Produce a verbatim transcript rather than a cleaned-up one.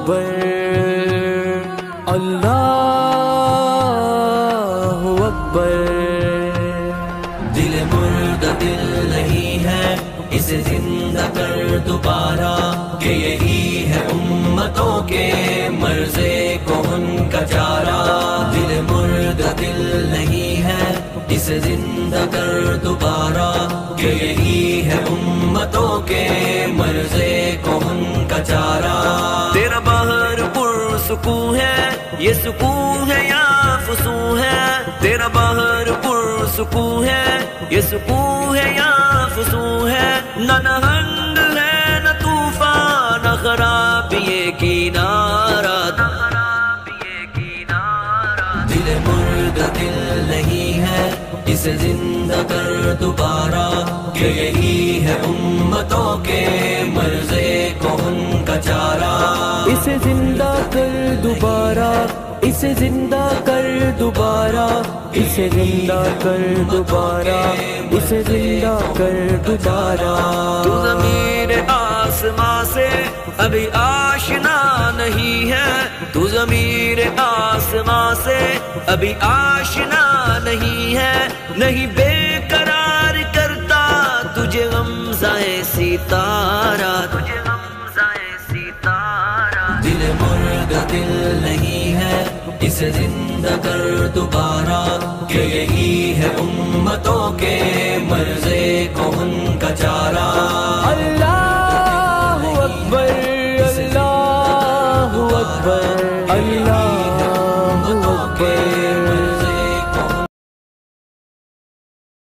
اکبر اللہ اکبر۔ دل مردہ دل نہیں ہے اسے زندہ کر دوبارہ، کہ یہی ہے امتوں کے مرض کہن کا چارہ۔ دل مردہ دل نہیں ہے اسے زندہ کر دوبارہ، کہ یہی ہے امتوں کے مرض کہن کا چارہ۔ تیرا بہر پر سکون ہے، یہ سکون ہے یا فسون ہے؟ تیرا بہر پر سکون ہے، یہ سکون ہے یا فسون ہے؟ نہ نہنگ ہے نہ طوفان، نہ خرابی کنارہ، دل مردہ دل نہیں ہے اسے زندہ کر دوبارہ، کہ یہی ہے امتوں کے مرض کہن کا چارہ۔ اسے زندہ کر دوبارہ، اسے زندہ کر دوبارہ، اسے زندہ کر دوبارہ، اسے زندہ کر دوبارہ۔ تو ضمیر آسماں سے ابھی آشنا نہیں ہے، تو ضمیر آسماں سے ابھی آشنا نہیں ہے، نہیں بے قرار کرتا تجھے غمزہ ستارہ، تجھے غمزہ ستارہ۔ دل مردہ دل نہیں ہے اسے زندہ کر دوبارہ، کہ یہی ہے امتوں کے مرض